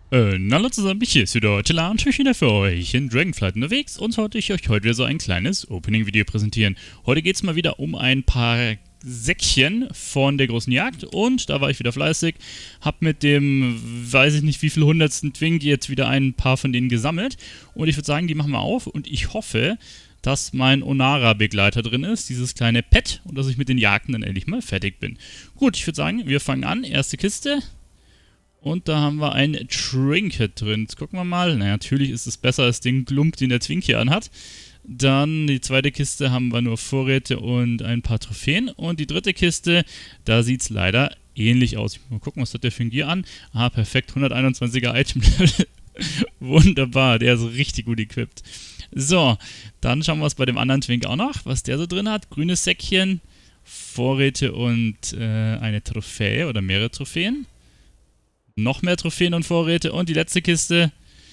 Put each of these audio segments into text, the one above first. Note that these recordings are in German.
Hallo zusammen, hier ist wieder Tilla und ich bin wieder für euch in Dragonflight unterwegs und sollte ich euch heute wieder so ein kleines Opening-Video präsentieren. Heute geht es mal wieder um ein paar Säckchen von der großen Jagd und da war ich wieder fleißig, hab mit dem, weiß ich nicht wie viel hundertsten Twink jetzt wieder ein paar von denen gesammelt und ich würde sagen, die machen wir auf und ich hoffe, dass mein Onara-Begleiter drin ist, dieses kleine Pet, und dass ich mit den Jagden dann endlich mal fertig bin. Gut, ich würde sagen, wir fangen an, erste Kiste. Und da haben wir ein Trinket drin. Jetzt gucken wir mal. Na, natürlich ist es besser als den Klump, den der Twink hier anhat. Dann die zweite Kiste haben wir nur Vorräte und ein paar Trophäen. Und die dritte Kiste, da sieht es leider ähnlich aus. Mal gucken, was hat der für ein Gear an. Ah, perfekt, 121er Item-Level. Wunderbar, der ist richtig gut equipped. So, dann schauen wir uns bei dem anderen Twink auch noch, was der so drin hat. Grünes Säckchen, Vorräte und eine Trophäe oder mehrere Trophäen. Noch mehr Trophäen und Vorräte und die letzte Kiste.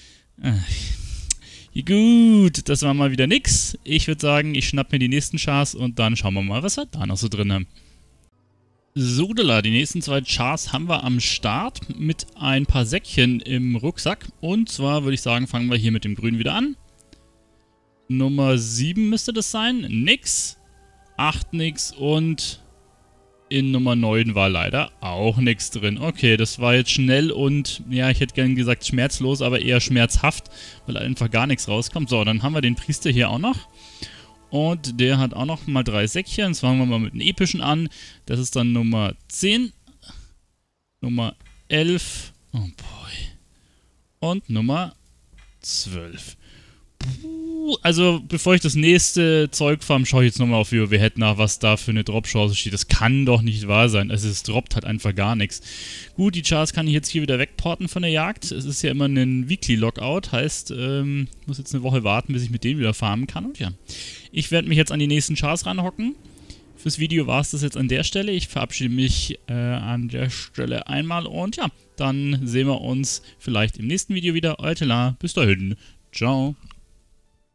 Gut, das war mal wieder nix. Ich würde sagen, ich schnapp mir die nächsten Chars und dann schauen wir mal, was wir da noch so drin haben. Sodala, die nächsten zwei Chars haben wir am Start mit ein paar Säckchen im Rucksack. Und zwar würde ich sagen, fangen wir hier mit dem Grün wieder an. Nummer 7 müsste das sein. Nix. 8 nix und in Nummer 9 war leider auch nichts drin. Okay, das war jetzt schnell und, ja, ich hätte gern gesagt schmerzlos, aber eher schmerzhaft, weil einfach gar nichts rauskommt. So, dann haben wir den Priester hier auch noch. Und der hat auch noch mal 3 Säckchen. Jetzt fangen wir mal mit den epischen an. Das ist dann Nummer 10, Nummer 11, oh boy, und Nummer 12. Also, bevor ich das nächste Zeug farm, schaue ich jetzt nochmal auf WoW nach, was da für eine Drop-Chance steht. Das kann doch nicht wahr sein. Also, es droppt halt einfach gar nichts. Gut, die Chars kann ich jetzt hier wieder wegporten von der Jagd. Es ist ja immer ein Weekly-Lockout. Heißt, ich muss jetzt eine Woche warten, bis ich mit denen wieder farmen kann. Und ja, ich werde mich jetzt an die nächsten Chars ranhocken. Fürs Video war es das jetzt an der Stelle. Ich verabschiede mich an der Stelle einmal. Und ja, dann sehen wir uns vielleicht im nächsten Video wieder. Euer Tilla, bis dahin. Ciao.